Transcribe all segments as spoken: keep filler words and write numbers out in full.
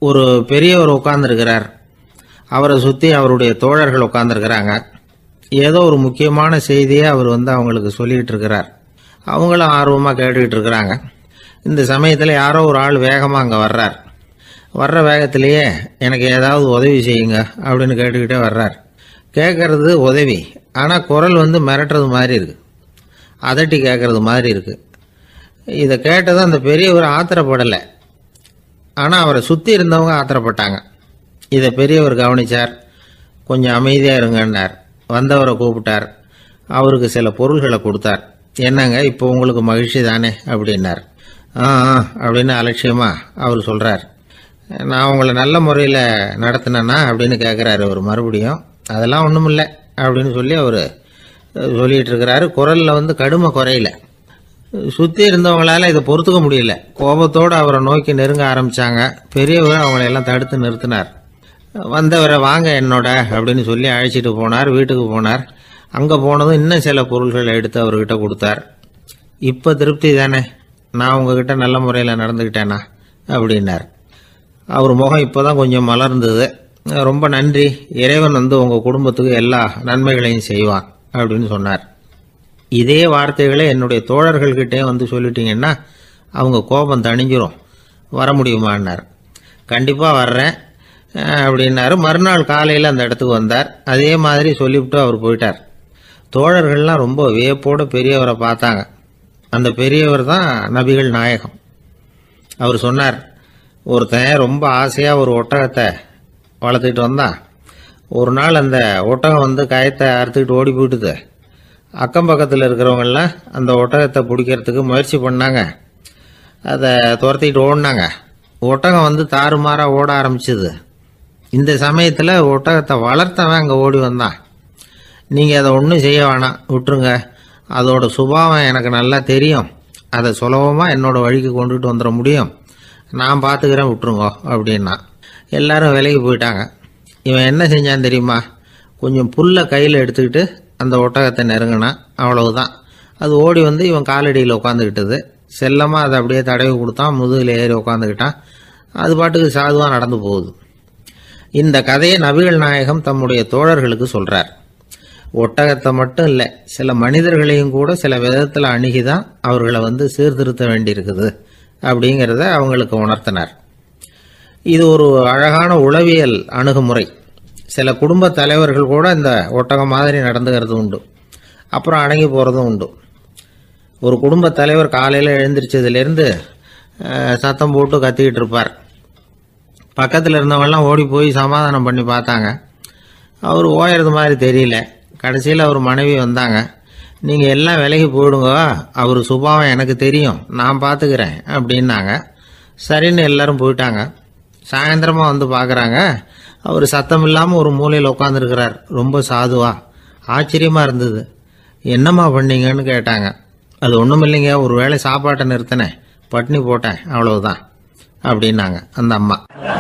ஒரு பெரியவர் உட்கார்ந்துருக்கிறார். அவரை சுற்றி அவருடைய தோழர்கள் உட்கார்ந்துருக்கிறாங்க. ஏதோ ஒரு முக்கியமான செய்தியை அவர் வந்து அவங்களுக்கு சொல்லிகிட்டு இருக்கிறார். அவங்களும் ஆர்வமாக கேட்டுக்கிட்டு இருக்கிறாங்க. இந்த சமயத்தில் யாரோ ஒரு ஆள் வேகமாக அங்கே வர்றார். வர்ற வேகத்திலேயே எனக்கு ஏதாவது உதவி செய்யுங்க அப்படின்னு கேட்டுக்கிட்டே வர்றார். கேட்கறது உதவி, ஆனால் குரல் வந்து மிரட்டுறது மாதிரி இருக்குது, அதட்டி கேட்கறது மாதிரி இருக்குது. இதை கேட்டதும் அந்த பெரியவர் ஆத்திரப்படலை, ஆனால் அவரை சுற்றி இருந்தவங்க ஆத்திரப்பட்டாங்க. இதை பெரியவர் கவனித்தார். கொஞ்சம் அமைதியாக இருங்கன்னார். வந்தவரை கூப்பிட்டார். அவருக்கு சில பொருள்களை கொடுத்தார். என்னங்க இப்போ உங்களுக்கு மகிழ்ச்சி தானே அப்படின்னார். ஆ ஆ அப்படின்னு அலட்சியமாக அவர் சொல்கிறார். நான் உங்களை நல்ல முறையில் நடத்தினேன்னா அப்படின்னு கேட்குறாரு அவர் மறுபடியும். அதெல்லாம் ஒன்றும் இல்லை அப்படின்னு சொல்லி அவர் சொல்லிகிட்டு இருக்கிறாரு. குரலில் வந்து கடுமை குறையில. சுற்றி இருந்தவங்களால இதை பொறுத்துக்க முடியல. கோபத்தோடு அவரை நோக்கி நெருங்க ஆரம்பித்தாங்க. பெரியவர் அவங்களையெல்லாம் தடுத்து நிறுத்தினார். வந்தவரை வாங்க என்னோட அப்படின்னு சொல்லி அழைச்சிட்டு போனார். வீட்டுக்கு போனார். அங்கே போனதும் இன்னும் சில பொருள்களை எடுத்து அவர்கிட்ட கொடுத்தார். இப்போ திருப்தி தானே, நான் உங்ககிட்ட நல்ல முறையில் நடந்துக்கிட்டேனா அப்படின்னார். அவர் முகம் இப்போ தான் கொஞ்சம் மலர்ந்தது. ரொம்ப நன்றி, இறைவன் வந்து உங்கள் குடும்பத்துக்கு எல்லா நன்மைகளையும் செய்வான் அப்படின்னு சொன்னார். இதே வார்த்தைகளை என்னுடைய தோழர்கள்கிட்டே வந்து சொல்லிட்டீங்கன்னா அவங்க கோபம் தணிஞ்சிரும், வர முடியுமான்னார். கண்டிப்பாக வர்றேன் அப்படின்னாரு. மறுநாள் காலையில் அந்த இடத்துக்கு வந்தார். அதே மாதிரி சொல்லிவிட்டு அவர் போயிட்டார். தோழர்கள்லாம் ரொம்ப வியப்போடு பெரியவரை பார்த்தாங்க. அந்த பெரியவர் தான் நபிகள் நாயகம். அவர் சொன்னார், ஒருத்தன் ரொம்ப ஆசையாக ஒரு ஒட்டகத்தை வளர்த்துக்கிட்டு வந்தான். ஒரு நாள் அந்த ஒட்டகம் வந்து கயத்தை அறுத்துக்கிட்டு ஓடி போயிட்டுது. அக்கம் பக்கத்தில் இருக்கிறவங்கெல்லாம் அந்த ஒட்டகத்தை பிடிக்கிறதுக்கு முயற்சி பண்ணாங்க. அதை துரத்திக்கிட்டு ஓடினாங்க. ஒட்டகம் வந்து தாறுமாறாக ஓட ஆரம்பிச்சிது. இந்த சமயத்தில் ஒட்டகத்தை வளர்த்தவன் அங்கே ஓடி வந்தான். நீங்கள் அதை ஒன்றும் செய்ய வேணாம், விட்டுருங்க, அதோட சுபாவம் எனக்கு நல்லா தெரியும், அதை சுலபமாக என்னோட வழிக்கு கொண்டுகிட்டு வந்துட முடியும், நான் பார்த்துக்கிறேன், விட்டுருங்கோ அப்படின்னா. எல்லாரும் விலைக்கு போயிட்டாங்க. இவன் என்ன செஞ்சான் தெரியுமா? கொஞ்சம் புல்லை கையில் எடுத்துக்கிட்டு அந்த ஒட்டகத்தை நெருங்கினான். அவ்வளவுதான். அது ஓடி வந்து இவன் காலடியில் உட்காந்துக்கிட்டது. செல்லமாக அதை அப்படியே தடவி கொடுத்தான். முதுகில் ஏறி உட்காந்துக்கிட்டான். அது பாட்டுக்கு சாதுவாக நடந்து போகுது. இந்த கதையை நபிகள் நாயகம் தம்முடைய தோழர்களுக்கு சொல்கிறார். ஒட்டகத்தை மட்டும் இல்லை, சில மனிதர்களையும் கூட சில விதத்தில் அணுகிதான் அவர்களை வந்து சீர்திருத்த வேண்டியிருக்குது அப்படிங்கிறத அவங்களுக்கு உணர்த்தினார். இது ஒரு அழகான உளவியல் அணுகுமுறை. சில குடும்ப தலைவர்கள் கூட இந்த ஒட்டகம் மாதிரி நடந்துக்கிறது உண்டு, அப்புறம் அடங்கி போகிறதும் உண்டு. ஒரு குடும்ப தலைவர் காலையில் எழுந்திரிச்சதுலேருந்து சத்தம் போட்டு கத்திக்கிட்டு இருப்பார். பக்கத்தில் இருந்தவங்கெல்லாம் ஓடி போய் சமாதானம் பண்ணி பார்த்தாங்க. அவர் ஓயறது மாதிரி தெரியல. கடைசியில் அவர் மனைவி வந்தாங்க. நீங்கள் எல்லாம் விலகி போயிடுங்க, அவர் சுபாவம் எனக்கு தெரியும், நான் பார்த்துக்கிறேன் அப்படின்னாங்க. சரின்னு எல்லாரும் போயிட்டாங்க. சாயந்தரமாக வந்து பார்க்குறாங்க, அவர் சத்தம் இல்லாமல் ஒரு மூலையில் உட்காந்துருக்கிறார். ரொம்ப சாதுவா. ஆச்சரியமாக இருந்தது. என்னம்மா பண்ணீங்கன்னு கேட்டாங்க. அது ஒன்றும் இல்லைங்க, ஒரு வேளை சாப்பாட்டை நிறுத்தினேன், பட்னி போட்டேன், அவ்வளவுதான் அப்படின்னாங்க அந்த அம்மா.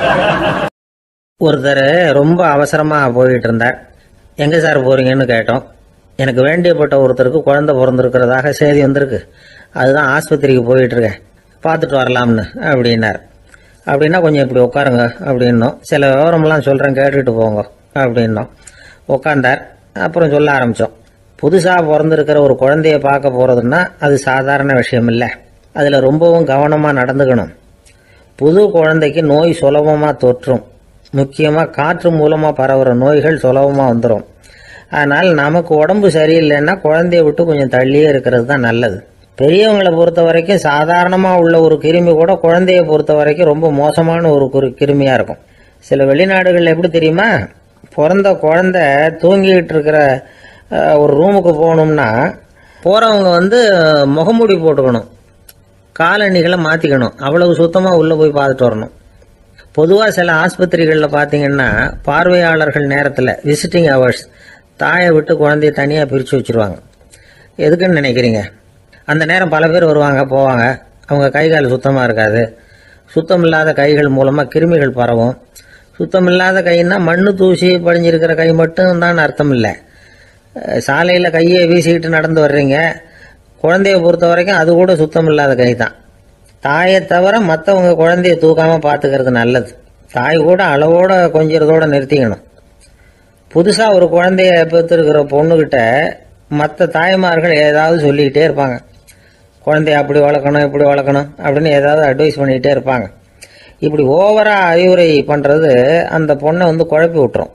ஒருத்தர் ரொம்ப அவசரமாக போயிட்டு இருந்தார். எங்கே சார் போகிறீங்கன்னு கேட்டோம். எனக்கு வேண்டியப்பட்ட ஒருத்தருக்கு குழந்தை பிறந்திருக்கிறதாக செய்தி வந்திருக்கு, அதுதான் ஆஸ்பத்திரிக்கு போயிட்டுருக்கேன், பார்த்துட்டு வரலாம்னு அப்படின்னார். அப்படின்னா கொஞ்சம் இப்படி உட்காருங்க அப்படின்னோம். சில விவரமெல்லாம் சொல்கிறேன், கேட்டுக்கிட்டு போங்க அப்படின்னோம். உட்காந்தார். அப்புறம் சொல்ல ஆரம்பித்தோம். புதுசாக பிறந்திருக்கிற ஒரு குழந்தைய பார்க்க போகிறதுன்னா அது சாதாரண விஷயம் இல்லை. அதில் ரொம்பவும் கவனமாக நடந்துக்கணும். புது குழந்தைக்கு நோய் சுலபமாக தொற்றும். முக்கியமாக காற்று மூலமாக பரவுகிற நோய்கள் சுலபமாக வந்துடும். அதனால் நமக்கு உடம்பு சரியில்லைன்னா குழந்தைய விட்டு கொஞ்சம் தள்ளியே இருக்கிறது தான் நல்லது. பெரியவங்களை பொறுத்த வரைக்கும் சாதாரணமாக உள்ள ஒரு கிருமி கூட குழந்தைய பொறுத்த வரைக்கும் ரொம்ப மோசமான ஒரு கிருமியாக இருக்கும். சில வெளிநாடுகளில் எப்படி தெரியுமா, பிறந்த குழந்தை தூங்கிக்கிட்டு இருக்கிற ஒரு ரூமுக்கு போகணும்னா போகிறவங்க வந்து முகமூடி போட்டுக்கணும், காலணிகளை மாற்றிக்கணும், அவ்வளவு சுத்தமாக உள்ளே போய் பார்த்துட்டு வரணும். பொதுவாக சில ஆஸ்பத்திரிகளில் பார்த்தீங்கன்னா பார்வையாளர்கள் நேரத்தில் விசிட்டிங் ஹவர்ஸ் தாயை விட்டு குழந்தைய தனியாக பிரித்து வச்சுருவாங்க. எதுக்குன்னு நினைக்கிறீங்க? அந்த நேரம் பல பேர் வருவாங்க போவாங்க. அவங்க கை கால் சுத்தமாக இருக்காது. சுத்தம் இல்லாத கைகள் மூலமாக கிருமிகள் பரவும். சுத்தம் இல்லாத கைன்னா மண்ணு தூசி படிஞ்சிருக்கிற கை மட்டும் தான் அர்த்தம் இல்லை. சாலையில் கையை வீசிக்கிட்டு நடந்து வர்றீங்க, குழந்தைய பொறுத்த வரைக்கும் அது கூட சுத்தம் இல்லாத கை தான். தாயை தவிர மற்றவங்க குழந்தைய தூக்காமல் பார்த்துக்கிறது நல்லது. தாய் கூட அளவோட கொஞ்சிறதோடு நிறுத்திக்கணும். புதுசாக ஒரு குழந்தைய பெற்றுருக்கிற பொண்ணுக்கிட்ட மற்ற தாய்மார்கள் ஏதாவது சொல்லிக்கிட்டே இருப்பாங்க. குழந்தைய அப்படி வளர்க்கணும் இப்படி வளர்க்கணும் அப்படின்னு ஏதாவது அட்வைஸ் பண்ணிக்கிட்டே இருப்பாங்க. இப்படி ஓவராக அறிவுரை பண்ணுறது அந்த பொண்ணை வந்து குழப்பி விட்டுரும்.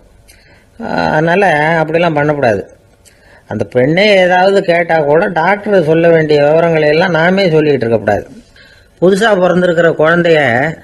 அதனால் அப்படிலாம் பண்ணக்கூடாது. அந்த பெண்ணே ஏதாவது கேட்டால் கூட டாக்டர் சொல்ல வேண்டிய விவரங்களை எல்லாம் நாமே சொல்லிக்கிட்டு இருக்கக்கூடாது. புதுசாக பிறந்திருக்கிற குழந்தைய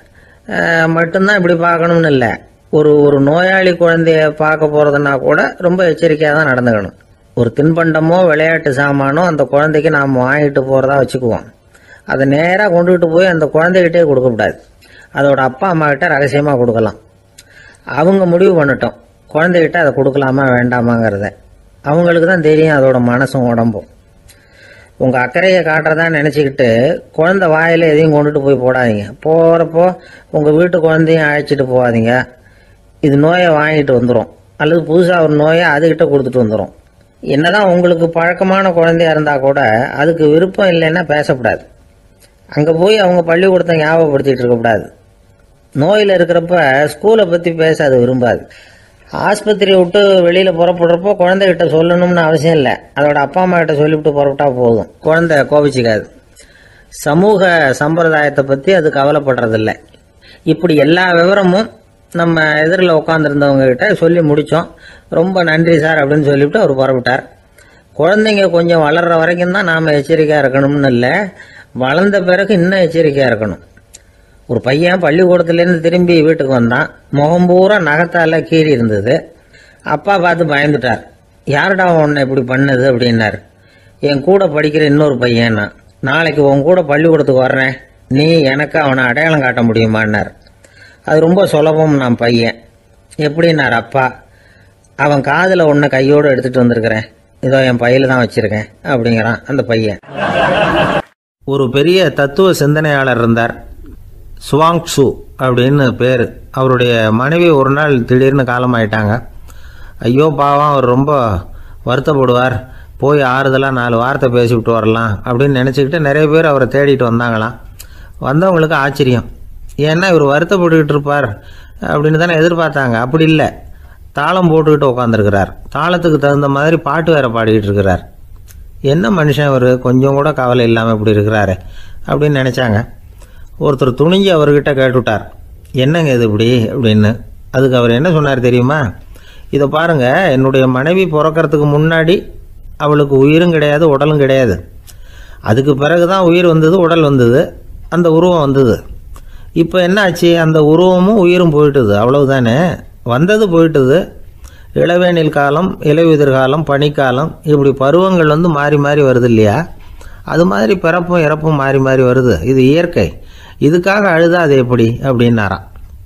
மட்டும்தான் இப்படி பார்க்கணும்னு இல்லை. ஒரு ஒரு நோயாளி குழந்தைய பார்க்க போகிறதுனா கூட ரொம்ப எச்சரிக்கையாக தான் நடந்துக்கணும். ஒரு தின்பண்டமோ விளையாட்டு சாமானோ அந்த குழந்தைக்கு நாம் வாங்கிட்டு போகிறதா வச்சுக்குவோம். அதை நேராக கொண்டுகிட்டு போய் அந்த குழந்தைகிட்டே கொடுக்கக்கூடாது. அதோட அப்பா அம்மா கிட்ட ரகசியமாக கொடுக்கலாம். அவங்க முடிவு பண்ணட்டும் குழந்தைகிட்ட அதை கொடுக்கலாமா வேண்டாமாங்கிறத. அவங்களுக்கு தான் தெரியும் அதோட மனசும் உடம்பும். உங்கள் அக்கறையை காட்டுறதா நினச்சிக்கிட்டு குழந்தை வாயில் எதையும் கொண்டுட்டு போய் போடாதீங்க. போகிறப்போ உங்கள் வீட்டு குழந்தையும் அழைச்சிட்டு போகாதீங்க. இது நோயை வாங்கிட்டு வந்துடும், அல்லது புதுசாக ஒரு நோயை அதுக்கிட்ட கொடுத்துட்டு வந்துடும். என்னதான் உங்களுக்கு பழக்கமான குழந்தையா இருந்தால் கூட அதுக்கு விருப்பம் இல்லைன்னா பேசக்கூடாது. அங்கே போய் அவங்க பள்ளிக்கூடத்தை ஞாபகப்படுத்திகிட்டு இருக்கக்கூடாது. நோயில் இருக்கிறப்ப ஸ்கூலை பற்றி பேச அது விரும்பாது. ஆஸ்பத்திரியை விட்டு வெளியில் புறப்படுறப்போ குழந்தைகிட்ட சொல்லணும்னு அவசியம் இல்லை. அதோட அப்பா அம்மா கிட்ட சொல்லிவிட்டு புறப்பட்டா போதும். குழந்தை கோபிச்சிக்காது. சமூக சம்பிரதாயத்தை பற்றி அது கவலைப்படுறதில்லை. இப்படி எல்லா விவரமும் நம்ம எதிரில் உட்காந்துருந்தவங்க கிட்ட சொல்லி முடித்தோம். ரொம்ப நன்றி சார் அப்படின்னு சொல்லிவிட்டு அவர் புறப்பட்டார். குழந்தைங்க கொஞ்சம் வளர்கிற வரைக்கும் தான் நாம் எச்சரிக்கையாக இருக்கணும்னு இல்லை, வளர்ந்த பிறகு இன்னும் எச்சரிக்கையாக இருக்கணும். ஒரு பையன் பள்ளிக்கூடத்துலேருந்து திரும்பி வீட்டுக்கு வந்தான். முகம் பூரா நகத்தால் கீறி இருந்தது. அப்பா பார்த்து பயந்துட்டார். யாருடா உன்னை இப்படி பண்ணது அப்படின்னார். என் கூட படிக்கிற இன்னொரு பையன். நான் நாளைக்கு உன் கூட பள்ளிக்கூடத்துக்கு வர்றேன், நீ எனக்கு அவனை அடையாளம் காட்ட முடியுமான்னார். அது ரொம்ப சுலபம் நான் பையன். எப்படின்னார் அப்பா. அவன் காதில் ஒன்று கையோடு எடுத்துகிட்டு வந்திருக்கிறேன், இதோ என் பையில தான் வச்சுருக்கேன் அப்படிங்கிறான் அந்த பையன். ஒரு பெரிய தத்துவ சிந்தனையாளர் இருந்தார், சுவாங்சு அப்படின்னு பேர். அவருடைய மனைவி ஒரு நாள் திடீர்னு காலமாயிட்டாங்க. ஐயோ பாவம், அவர் ரொம்ப வருத்தப்படுவார், போய் ஆறுதலாக நாலு வார்த்தை பேசிவிட்டு வரலாம் அப்படின்னு நினச்சிக்கிட்டு நிறைய பேர் அவரை தேடிட்டு வந்தாங்களாம். வந்தவங்களுக்கு ஆச்சரியம், ஏன்னா இவர் வருத்தப்பட்டுக்கிட்டு இருப்பார் அப்படின்னு தானே எதிர்பார்த்தாங்க. அப்படி இல்லை, தாளம் போட்டுக்கிட்டு உட்காந்துருக்கிறார். தாளத்துக்கு தகுந்த மாதிரி பாட்டு வேறு பாடிக்கிட்டு இருக்கிறார். என்ன மனுஷன் அவர், கொஞ்சம் கூட கவலை இல்லாமல் இப்படி இருக்கிறாரு அப்படின்னு நினச்சாங்க. ஒருத்தர் துணிஞ்சு அவர்கிட்ட கேட்டுவிட்டார், என்னங்க இது இப்படி அப்படின்னு. அதுக்கு அவர் என்ன சொன்னார் தெரியுமா? இதை பாருங்கள், என்னுடைய மனைவி பிறக்கிறதுக்கு முன்னாடி அவளுக்கு உயிரும் கிடையாது உடலும் கிடையாது. அதுக்கு பிறகு தான் உயிர் வந்தது, உடல் வந்தது, அந்த உருவம் வந்தது. இப்போ என்ன ஆச்சு, அந்த உருவமும் உயிரும் போயிட்டுது, அவ்வளவுதானே. வந்தது போயிட்டுது. இளவேனில் காலம், இலையுதிர் காலம், பனிக்காலம், இப்படி பருவங்கள் வந்து மாறி மாறி வருது இல்லையா? அது மாதிரி பிறப்பும் இறப்பும் மாறி மாறி வருது. இது இயற்கை. இதுக்காக அழுதா அது எப்படி அப்படின்னாராம்.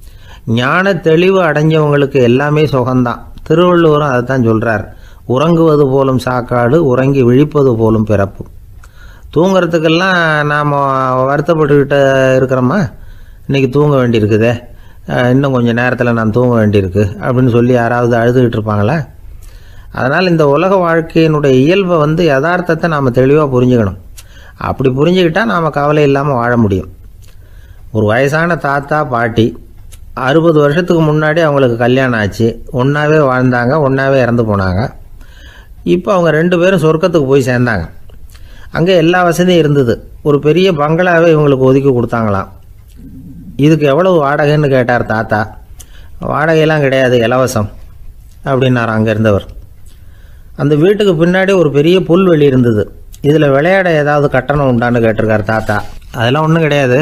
ஞான தெளிவு அடைஞ்சவங்களுக்கு எல்லாமே சுகம்தான். திருவள்ளுவரும் அதை தான் சொல்கிறார், உறங்குவது போலும் சாக்காடு, உறங்கி விழிப்பது போலும் பிறப்பு. தூங்கிறதுக்கெல்லாம் நாம் வருத்தப்பட்டுக்கிட்ட இருக்கிறோமா? இன்றைக்கி தூங்க வேண்டியிருக்குதே, இன்னும் கொஞ்சம் நேரத்தில் நான் தூங்க வேண்டியிருக்கு அப்படின்னு சொல்லி யாராவது அழுதுகிட்டு இருப்பாங்களா? அதனால் இந்த உலக வாழ்க்கையினுடைய இயல்பை வந்து யதார்த்தத்தை நாம் தெளிவாக புரிஞ்சுக்கணும். அப்படி புரிஞ்சுக்கிட்டால் நாம் கவலை இல்லாமல் வாழ முடியும். ஒரு வயசான தாத்தா பாட்டி அறுபது வருஷத்துக்கு முன்னாடி அவங்களுக்கு கல்யாணம் ஆச்சு. ஒன்றாவே வாழ்ந்தாங்க, ஒன்றாவே இறந்து போனாங்க. இப்போ அவங்க ரெண்டு பேரும் சொர்க்கத்துக்கு போய் சேர்ந்தாங்க. அங்கே எல்லா வசதியும் இருந்தது. ஒரு பெரிய பங்களாவே இவங்களுக்கு ஒதுக்கி கொடுத்தாங்களாம். இதுக்கு எவ்வளவு வாடகைன்னு கேட்டார் தாத்தா. வாடகையெல்லாம் கிடையாது, இலவசம் அப்படின்னார் அங்கே இருந்தவர். அந்த வீட்டுக்கு பின்னாடி ஒரு பெரிய புல்வெளி இருந்தது. இதில் விளையாட ஏதாவது கட்டணம் உண்டான்னு கேட்டிருக்கார் தாத்தா. அதெல்லாம் ஒன்றும் கிடையாது,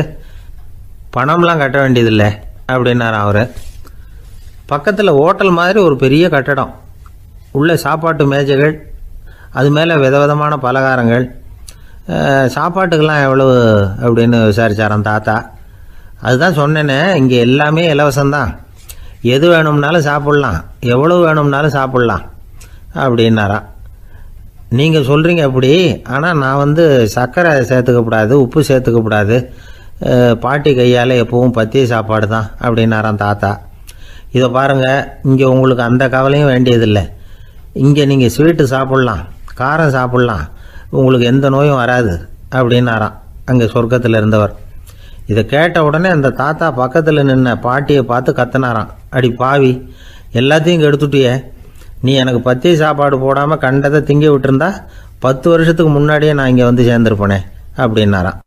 பணம்லாம் கட்ட வேண்டியதில்லை அப்படின்னார் அவர். பக்கத்தில் ஹோட்டல் மாதிரி ஒரு பெரிய கட்டடம், உள்ள சாப்பாட்டு மேஜைகள், அது மேலே விதவிதமான பலகாரங்கள். சாப்பாட்டுக்கெல்லாம் எவ்வளவு அப்படின்னு விசாரித்தாராம் தாத்தா. அதுதான் சொன்னேனே, இங்கே எல்லாமே இலவசம்தான், எது வேணும்னாலும் சாப்பிட்லாம், எவ்வளவு வேணும்னாலும் சாப்பிட்லாம் அப்படின்னாராம். நீங்கள் சொல்கிறீங்க அப்படி, ஆனால் நான் வந்து சர்க்கரை சேர்த்துக்கக்கூடாது, உப்பு சேர்த்துக்கக்கூடாது, பாட்டி கையால் எப்பவும் பத்திய சாப்பாடு தான் அப்படின்னாராம் தாத்தா. இதை பாருங்கள், இங்கே உங்களுக்கு அந்த கவலையும் வேண்டியதில்லை. இங்கே நீங்கள் ஸ்வீட்டு சாப்பிட்லாம், காரம் சாப்பிட்லாம், உங்களுக்கு எந்த நோயும் வராது அப்படின்னாராம் அங்கே சொர்க்கத்தில் இருந்தவர். இதை கேட்ட உடனே அந்த தாத்தா பக்கத்தில் நின்ன பாட்டியை பார்த்து கத்தினாராம், அடி பாவி, எல்லாத்தையும் கெடுத்துட்டியே, நீ எனக்கு பத்திய சாப்பாடு போடாமல் கண்டதை திங்க விட்டுருந்தா பத்து வருஷத்துக்கு முன்னாடியே நான் இங்கே வந்து சேர்ந்துருப்பேனே அப்படின்னாராம்.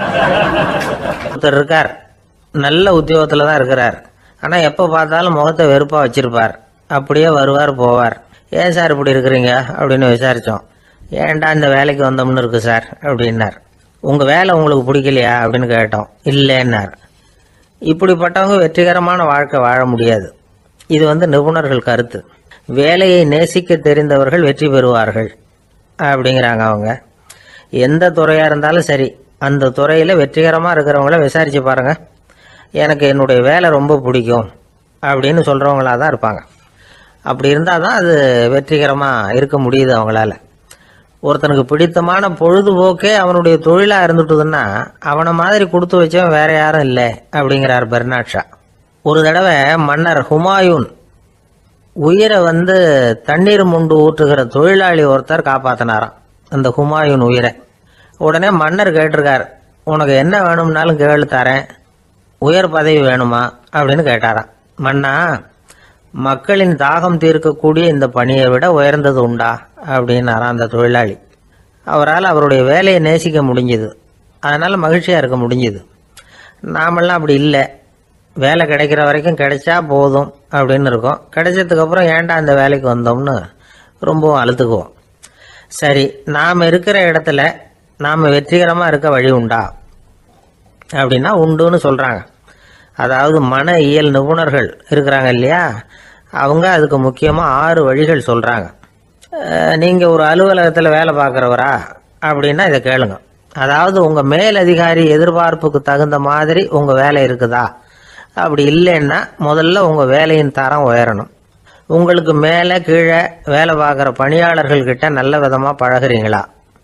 ஒருத்தர் இருக்கார், நல்ல உத்தியோகத்தில் தான் இருக்கிறார். ஆனால் எப்போ பார்த்தாலும் முகத்தை வெறுப்பாக வச்சிருப்பார். அப்படியே வருவார் போவார். ஏன் சார் இப்படி இருக்கிறீங்க அப்படின்னு விசாரித்தோம். ஏன்டா இந்த வேலைக்கு வந்தோம்னு இருக்கு சார் அப்படின்னார். உங்கள் வேலை உங்களுக்கு பிடிக்கலையா அப்படின்னு கேட்டோம். இல்லைன்னார். இப்படிப்பட்டவங்க வெற்றிகரமான வாழ்க்கை வாழ முடியாது. இது வந்து நிபுணர்கள் கருத்து. வேலையை நேசிக்க தெரிந்தவர்கள் வெற்றி பெறுவார்கள் அப்படிங்கிறாங்க அவங்க. எந்த துறையாக இருந்தாலும் சரி, அந்த துறையில் வெற்றிகரமாக இருக்கிறவங்கள விசாரித்து பாருங்கள். எனக்கு என்னுடைய வேலை ரொம்ப பிடிக்கும் அப்படின்னு சொல்கிறவங்களாக தான் இருப்பாங்க. அப்படி இருந்தால் தான் அது வெற்றிகரமாக இருக்க முடியுது அவங்களால. ஒருத்தனுக்கு பிடித்தமான பொழுதுபோக்கே அவனுடைய தொழிலாக இருந்துட்டுதுன்னா அவனை மாதிரி கொடுத்து வச்சவன் வேற யாரும் இல்லை அப்படிங்கிறார் பெர்னாட் ஷா. ஒரு தடவை மன்னர் ஹுமாயூன் உயிரை வந்து தண்ணீர் முண்டு ஊற்றுகிற தொழிலாளி ஒருத்தர் காப்பாற்றினாராம் அந்த ஹுமாயூன் உயிரை. உடனே மன்னர் கேட்டிருக்கார், உனக்கு என்ன வேணும்னாலும் கேளு தரேன், உயர் பதவி வேணுமா அப்படின்னு கேட்டாராம். மன்னா, மக்களின் தாகம் தீர்க்கக்கூடிய இந்த பணியை விட உயர்ந்தது உண்டா அப்படின்னாராம் அந்த தொழிலாளி. அவரால் அவருடைய வேலையை நேசிக்க முடிஞ்சுது, அதனால் மகிழ்ச்சியாக இருக்க முடிஞ்சுது. நாமெல்லாம் அப்படி இல்லை. வேலை கிடைக்கிற வரைக்கும் கிடைச்சா போதும் அப்படின்னு இருக்கோம். கிடைச்சதுக்கப்புறம் ஏன்டா இந்த வேலைக்கு வந்தோம்னு ரொம்பவும் அழுத்துக்குவோம். சரி, நாம் இருக்கிற இடத்துல நாம் வெற்றிகரமாக இருக்க வழி உண்டா அப்படின்னா உண்டுன்னு சொல்கிறாங்க. அதாவது மன இயல் நிபுணர்கள் இருக்கிறாங்க இல்லையா, அவங்க அதுக்கு முக்கியமாக ஆறு வழிகள் சொல்கிறாங்க. நீங்கள் ஒரு அலுவலகத்தில் வேலை பார்க்குறவரா அப்படின்னா இதை கேளுங்க. அதாவது உங்கள் மேலதிகாரி எதிர்பார்ப்புக்கு தகுந்த மாதிரி உங்கள் வேலை இருக்குதா? அப்படி இல்லைன்னா முதல்ல உங்கள் வேலையின் தரம் உயரணும். உங்களுக்கு மேலே கீழே வேலை பார்க்குற பணியாளர்கள்கிட்ட நல்ல விதமாக பழகிறீங்களா?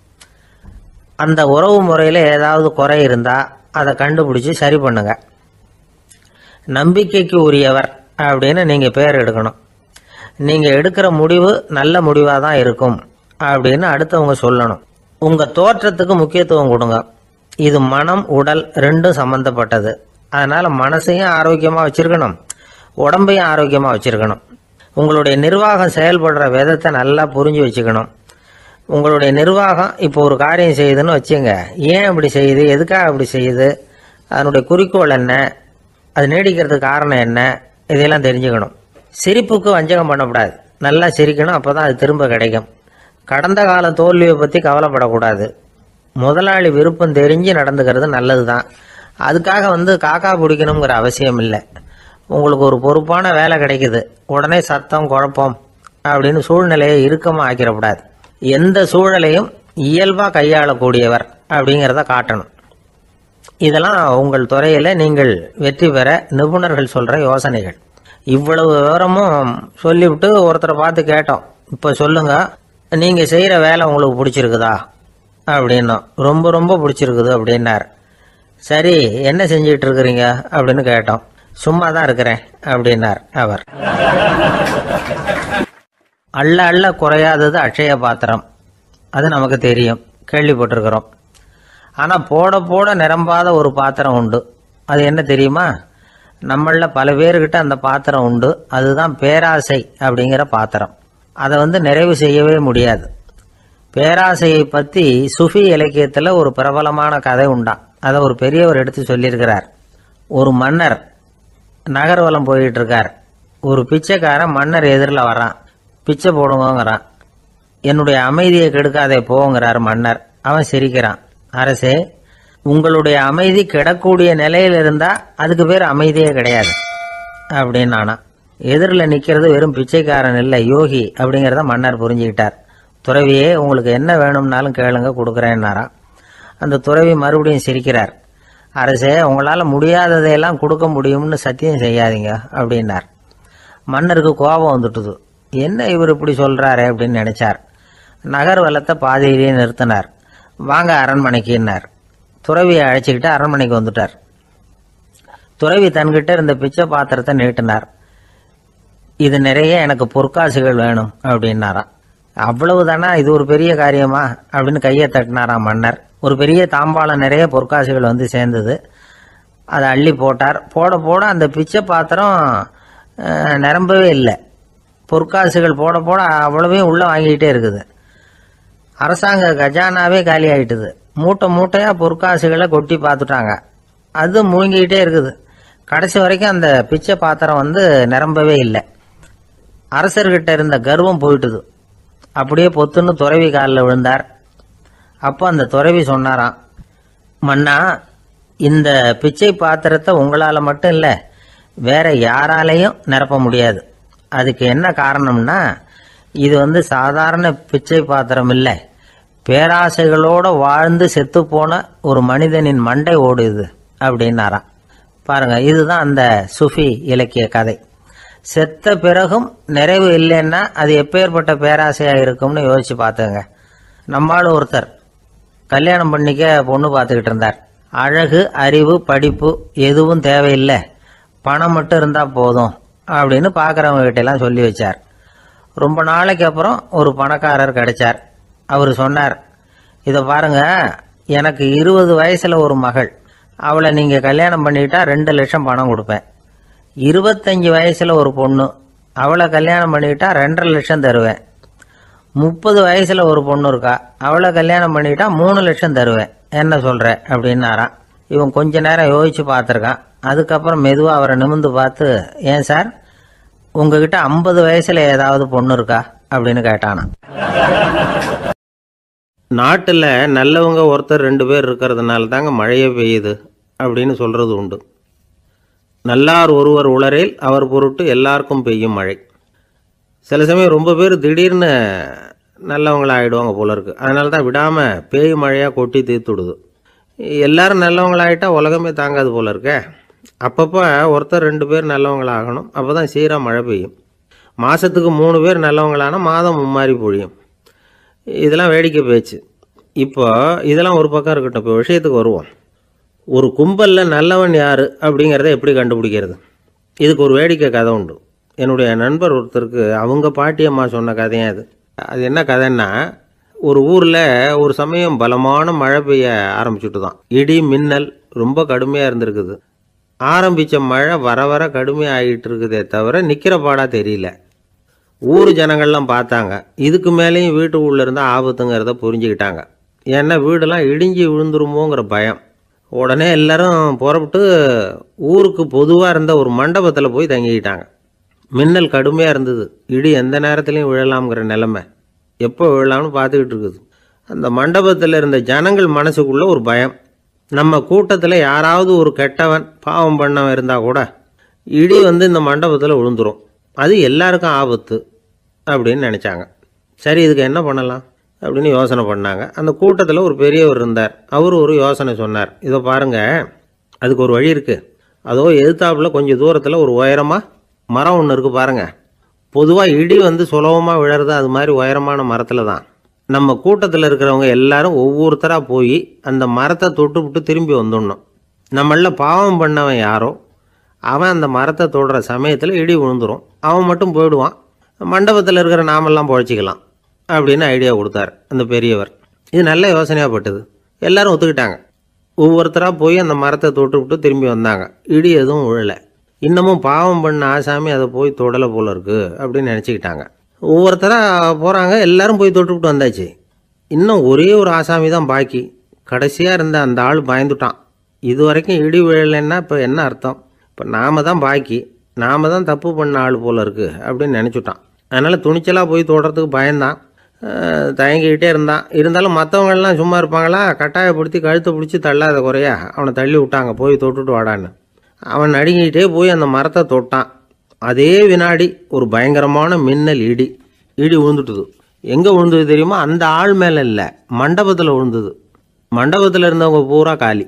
அந்த உறவு முறையில் ஏதாவது குறை இருந்தால் அதை கண்டுபிடிச்சி சரி பண்ணுங்க. நம்பிக்கைக்கு உரியவர் அப்படின்னு நீங்கள் பேர் எடுக்கணும். நீங்கள் எடுக்கிற முடிவு நல்ல முடிவாக தான் இருக்கும் அப்படின்னு அடுத்தவங்க சொல்லணும். உங்கள் தோற்றத்துக்கு முக்கியத்துவம் கொடுங்க. இது மனம் உடல் ரெண்டும் சம்பந்தப்பட்டது. அதனால் மனசையும் ஆரோக்கியமாக வச்சுருக்கணும், உடம்பையும் ஆரோக்கியமாக வச்சுருக்கணும். உங்களுடைய நிர்வாகம் செயல்படுற விதத்தை நல்லா புரிஞ்சு வச்சுக்கணும். உங்களுடைய நிர்வாகம் இப்போ ஒரு காரியம் செய்யுதுன்னு வச்சுங்க, ஏன் அப்படி செய்யுது, எதுக்காக அப்படி செய்யுது, அதனுடைய குறிக்கோள் என்ன, அது நீடிக்கிறதுக்கு காரணம் என்ன, இதையெல்லாம் தெரிஞ்சுக்கணும். சிரிப்புக்கு வஞ்சகம் பண்ணக்கூடாது, நல்லா சிரிக்கணும், அப்போ தான் அது திரும்ப கிடைக்கும். கடந்த கால தோல்வியை பற்றி கவலைப்படக்கூடாது. முதலாளி விருப்பம் தெரிஞ்சு நடந்துக்கிறது நல்லது தான். அதுக்காக வந்து காக்கா பிடிக்கணுங்கிற அவசியம் இல்லை. உங்களுக்கு ஒரு பொறுப்பான வேலை கிடைக்குது, உடனே சத்தம் குழப்பம் அப்படின்னு சூழ்நிலையை இறுக்கமாக ஆக்கிடக்கூடாது. எந்த சூழலையும் இயல்பாக கையாளக்கூடியவர் அப்படிங்கிறத காட்டணும். இதெல்லாம் உங்கள் துறையில் நீங்கள் வெற்றி பெற நிபுணர்கள் சொல்கிற யோசனைகள். இவ்வளவு விவரமும் சொல்லிவிட்டு ஒருத்தரை பார்த்து கேட்டோம், இப்போ சொல்லுங்க, நீங்கள் செய்கிற வேலை உங்களுக்கு பிடிச்சிருக்குதா அப்படின்னோம். ரொம்ப ரொம்ப பிடிச்சிருக்குது அப்படின்னார். சரி, என்ன செஞ்சிட்டு இருக்கிறீங்க அப்படின்னு கேட்டோம். சும்மா தான் இருக்கிறேன் அப்படின்னார் அவர். அள்ள அள்ள குறையாதது அட்சய பாத்திரம், அது நமக்கு தெரியும், கேள்விப்பட்டிருக்கிறோம். ஆனால் போட போட நிரம்பாத ஒரு பாத்திரம் உண்டு. அது என்ன தெரியுமா? நம்மளில் பல பேர்கிட்ட அந்த பாத்திரம் உண்டு. அதுதான் பேராசை அப்படிங்கிற பாத்திரம். அதை வந்து நிறைவு செய்யவே முடியாது. பேராசையை பற்றி சுஃபி இலக்கியத்தில் ஒரு பிரபலமான கதை உண்டாம். அதை ஒரு பெரியவர் எடுத்து சொல்லியிருக்கிறார். ஒரு மன்னர் நகர்வலம் போயிட்டு இருக்கார். ஒரு பிச்சைக்காரன் மன்னர் எதிரில் வரான். பிச்சை போடுங்கிறான். என்னுடைய அமைதியை கெடுக்காதே போங்கிறார் மன்னர். அவன் சிரிக்கிறான். அரசே, உங்களுடைய அமைதி கெடக்கூடிய நிலையில் இருந்தால் அதுக்கு பேர் அமைதியே கிடையாது அப்படின்னு நானா. எதிரில் நிற்கிறது வெறும் பிச்சைக்காரன் இல்லை, யோகி அப்படிங்கிறத மன்னர் புரிஞ்சுக்கிட்டார். துறவியே, உங்களுக்கு என்ன வேணும்னாலும் கேளுங்க, கொடுக்குறேன்னாராம். அந்த துறவி மறுபடியும் சிரிக்கிறார். அரசே, உங்களால் முடியாததையெல்லாம் கொடுக்க முடியும்னு சத்தியம் செய்யாதீங்க அப்படின்னார். மன்னருக்கு கோபம் வந்துட்டுது. என்ன இவர் இப்படி சொல்கிறாரு அப்படின்னு நினைச்சார். நகர் வலத்தை பாதியிலேயே நிறுத்தினார். வாங்க அரண்மனைக்குன்னார். துறவியை அழைச்சிக்கிட்டு அரண்மனைக்கு வந்துட்டார். துறவி தன்கிட்ட இருந்த பிச்சை பாத்திரத்தை நீட்டினார். இது நிறைய எனக்கு பொற்காசுகள் வேணும் அப்படின்னாராம். அவ்வளவுதானா, இது ஒரு பெரிய காரியமா அப்படின்னு கையை தட்டினாராம் மன்னர். ஒரு பெரிய தாம்பாளம் நிறைய பொற்காசுகள் வந்து சேர்ந்தது. அதை அள்ளி போட்டார். போட போட அந்த பிச்சை பாத்திரம் நிரம்பவே இல்லை. பொற்காசுகள் போட போட அவ்வளவையும் உள்ளே வாங்கிக்கிட்டே இருக்குது. அரசாங்க கஜானாவே காலி ஆகிட்டுது. மூட்டை மூட்டையாக பொற்காசுகளை கொட்டி பார்த்துட்டாங்க. அது முழுங்கிக்கிட்டே இருக்குது. கடைசி வரைக்கும் அந்த பிச்சை பாத்திரம் வந்து நிரம்பவே இல்லை. அரசர்கிட்ட இருந்த கர்வம் போயிட்டுது. அப்படியே பொத்துன்னு துறவி காலில் விழுந்தார். அப்போ அந்த துறவி சொன்னாராம், மன்னா, இந்த பிச்சை பாத்திரத்தை உங்களால் மட்டும் இல்லை, வேற யாராலையும் நிரப்ப முடியாது. அதுக்கு என்ன காரணம்னா, இது வந்து சாதாரண பிச்சை பாத்திரம் இல்லை, பேராசைகளோடு வாழ்ந்து செத்து போன ஒரு மனிதனின் மண்டை ஓடுது அப்படின்னாராம். பாருங்க, இதுதான் அந்த சுஃபி இலக்கிய கதை. செத்த பிறகும் நிறைவு இல்லைன்னா அது எப்பேற்பட்ட பேராசையாக இருக்கும்னு யோசிச்சு பார்த்துங்க. நம்மால் ஒருத்தர் கல்யாணம் பண்ணிக்க பொண்ணு பார்த்துக்கிட்டு இருந்தார். அழகு, அறிவு, படிப்பு எதுவும் தேவையில்லை, பணம் மட்டும் இருந்தால் போதும் அப்படின்னு பார்க்குறவங்க கிட்டெல்லாம் சொல்லி வச்சார். ரொம்ப நாளைக்கு அப்புறம் ஒரு பணக்காரர் கிடைச்சார். அவர் சொன்னார், இதை பாருங்க, எனக்கு இருபது வயசில் ஒரு மகள், அவளை நீங்கள் கல்யாணம் பண்ணிக்கிட்டா ரெண்டு லட்சம் பணம் கொடுப்பேன். இருபத்தஞ்சி வயசில் ஒரு பொண்ணு, அவளை கல்யாணம் பண்ணிக்கிட்டா ரெண்டரை லட்சம் தருவேன். முப்பது வயசில் ஒரு பொண்ணு இருக்கா, அவளை கல்யாணம் பண்ணிக்கிட்டா மூணு லட்சம் தருவேன். என்ன சொல்கிற அப்படின்னாராம். இவன் கொஞ்ச நேரம் யோசிச்சு பார்த்துருக்கான். அதுக்கப்புறம் மெதுவாக அவரை நிமிந்து பார்த்து, ஏன் சார், உங்ககிட்ட ஐம்பது வயசில் ஏதாவது பொண்ணு இருக்கா அப்படின்னு கேட்டானா. நாட்டில் நல்லவங்க ஒருத்தர் ரெண்டு பேர் இருக்கிறதுனால தாங்க மழையே பெய்யுது அப்படின்னு சொல்கிறது உண்டு. நல்லார் ஒருவர் உளரேல் அவர் பொருட்டு எல்லாருக்கும் பெய்யும் மழை. சில சமயம் ரொம்ப பேர் திடீர்னு நல்லவங்களாகிடுவாங்க போல இருக்குது. அதனால தான் விடாமல் பேய் மழையாக கொட்டி தீர்த்துடுது. எல்லோரும் நல்லவங்களாகிட்டால் உலகமே தாங்காது போல இருக்க. அப்பப்போ ஒருத்தர் ரெண்டு பேர் நல்லவங்களாகணும், அப்போ தான் சீராக மழை பெய்யும். மாதத்துக்கு மூணு பேர் நல்லவங்களானால் மாதம் மும்மாரி பொழியும். இதெல்லாம் வேடிக்கை பேச்சு. இப்போ இதெல்லாம் ஒரு பக்கம் இருக்கட்டும். இப்போ விஷயத்துக்கு வருவோம். ஒரு கும்பலில் நல்லவன் யார் அப்படிங்கிறத எப்படி கண்டுபிடிக்கிறது? இதுக்கு ஒரு வேடிக்கை கதை உண்டு. என்னுடைய நண்பர் ஒருத்தருக்கு அவங்க பாட்டியம்மா சொன்ன கதையும் அது. அது என்ன கதைன்னா, ஒரு ஊரில் ஒரு சமயம் பலமான மழை பெய்ய ஆரம்பிச்சுட்டு தான். இடி மின்னல் ரொம்ப கடுமையாக இருந்திருக்குது. ஆரம்பித்த மழை வர வர கடுமையாக ஆகிட்டு இருக்குதே தவிர நிற்கிற பாடாக தெரியல. ஊர் ஜனங்கள்லாம் பார்த்தாங்க. இதுக்கு மேலேயும் வீட்டுக்குள்ளே இருந்தால் ஆபத்துங்கிறத புரிஞ்சுக்கிட்டாங்க. ஏன்னா வீடெல்லாம் இடிஞ்சி விழுந்துருமோங்கிற பயம். உடனே எல்லாரும் புறப்பட்டு ஊருக்கு பொதுவாக இருந்த ஒரு மண்டபத்தில் போய் தங்கிக்கிட்டாங்க. மின்னல் கடுமையாக இருந்தது. இடி எந்த நேரத்துலையும் விழலாம்ங்கிற நிலைமை. எப்போ விழலாம்னு பார்த்துக்கிட்டு இருக்குது. அந்த மண்டபத்தில் இருந்த ஜனங்கள் மனசுக்குள்ளே ஒரு பயம். நம்ம கூட்டத்தில் யாராவது ஒரு கெட்டவன் பாவம் பண்ணவன் இருந்தால் கூட இடி வந்து இந்த மண்டபத்தில் விழுந்துரும், அது எல்லாருக்கும் ஆபத்து அப்படின்னு நினச்சாங்க. சரி, இதுக்கு என்ன பண்ணலாம் அப்படின்னு யோசனை பண்ணாங்க. அந்த கூட்டத்தில் ஒரு பெரியவர் இருந்தார். அவர் ஒரு யோசனை சொன்னார். இதை பாருங்கள், அதுக்கு ஒரு வழி இருக்குது. அதோ எதிர்த்தாப்புல கொஞ்சம் தூரத்தில் ஒரு உயரமாக மரம் ஒன்று இருக்குது பாருங்கள். பொதுவாக இடி வந்து சுலபமாக விழறது அது மாதிரி உயரமான மரத்தில் தான். நம்ம கூட்டத்தில் இருக்கிறவங்க எல்லாரும் ஒவ்வொருத்தராக போய் அந்த மரத்தை தொட்டு விட்டு திரும்பி வந்துடணும். நம்மள பாவம் பண்ணவன் யாரோ அவன் அந்த மரத்தை தொடுற சமயத்தில் இடி விழுந்துடும், அவன் மட்டும் போயிடுவான், மண்டபத்தில் இருக்கிற நாமெல்லாம் பொழைச்சிக்கலாம் அப்படின்னு ஐடியா கொடுத்தார் அந்த பெரியவர். இது நல்ல யோசனையாக பட்டது. எல்லாரும் ஒத்துக்கிட்டாங்க. ஒவ்வொருத்தராக போய் அந்த மரத்தை தொட்டு விட்டு திரும்பி வந்தாங்க. இடி எதுவும் விழலை. இன்னமும் பாவம் பண்ண ஆசாமி அதை போய் தொடலை போல இருக்குது அப்படின்னு நினச்சிக்கிட்டாங்க. ஒவ்வொருத்தராக போகிறாங்க. எல்லாரும் போய் தொட்டு விட்டு வந்தாச்சு. இன்னும் ஒரே ஒரு ஆசாமி தான் பாக்கி. கடைசியாக இருந்த அந்த ஆள் பயந்துட்டான். இது வரைக்கும் இடி விழலைன்னா இப்போ என்ன அர்த்தம்? இப்போ நாம் தான் பாக்கி, நாம் தான் தப்பு பண்ண ஆள் போல இருக்குது அப்படின்னு நினச்சிட்டான். அதனால் துணிச்சலாக போய் தொடுறதுக்கு பயந்தான், தயங்கிக்கிட்டே இருந்தான். இருந்தாலும் மற்றவங்கள்லாம் சும்மா இருப்பாங்களா? கட்டாயப்படுத்தி கழுத்தை பிடிச்சி தள்ளாத குறையா அவனை தள்ளி விட்டாங்க, போய் தொட்டுட்டு வாடான்னு. அவன் நடுங்கிட்டே போய் அந்த மரத்தை தொட்டான். அதே வினாடி ஒரு பயங்கரமான மின்னல் இடி இடி விழுந்துட்டுது. எங்கே விழுந்தது தெரியுமா? அந்த ஆள் மேலே இல்லை, மண்டபத்தில் விழுந்தது. மண்டபத்தில் இருந்தவங்க பூரா காலி.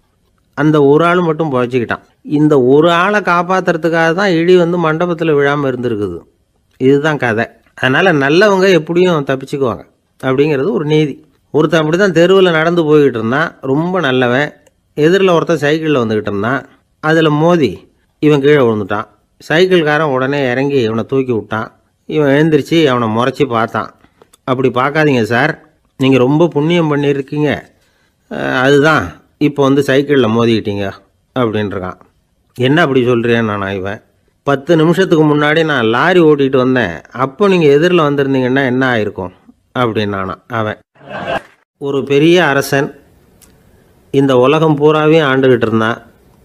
அந்த ஒரு ஆள் மட்டும் புழைச்சிக்கிட்டான். இந்த ஒரு ஆளை காப்பாற்றுறதுக்காக தான் இடி வந்து மண்டபத்தில் விழாமல் இருந்திருக்குது. இதுதான் கதை. அதனால் நல்லவங்க எப்படியும் தப்பிச்சுக்குவாங்க அப்படிங்கிறது ஒரு நீதி. ஒருத்தன் அப்படி தான் தெருவில் நடந்து போய்கிட்டு இருந்தான், ரொம்ப நல்லவன். எதிரில் ஒருத்தன் சைக்கிளில் வந்துக்கிட்டு இருந்தான். அதில் மோதி இவன் கீழே விழுந்துட்டான். சைக்கிள்காரன் உடனே இறங்கி இவனை தூக்கி விட்டான். இவன் எழுந்திரிச்சு அவனை முறைச்சி பார்த்தான். அப்படி பார்க்காதீங்க சார், நீங்கள் ரொம்ப புண்ணியம் பண்ணியிருக்கீங்க, அதுதான் இப்போ வந்து சைக்கிளில் மோதிக்கிட்டீங்க அப்படின்றான். என்ன அப்படி சொல்கிறேன் நான் இவன், பத்து நிமிஷத்துக்கு முன்னாடி நான் லாரி ஓட்டிகிட்டு வந்தேன், அப்போ நீங்கள் எதிரில் வந்திருந்தீங்கன்னா என்ன ஆயிருக்கும் அப்படின்னானா அவன். ஒரு பெரிய அரசன் இந்த உலகம் பூராவையும் ஆண்டுக்கிட்டு இருந்தான்.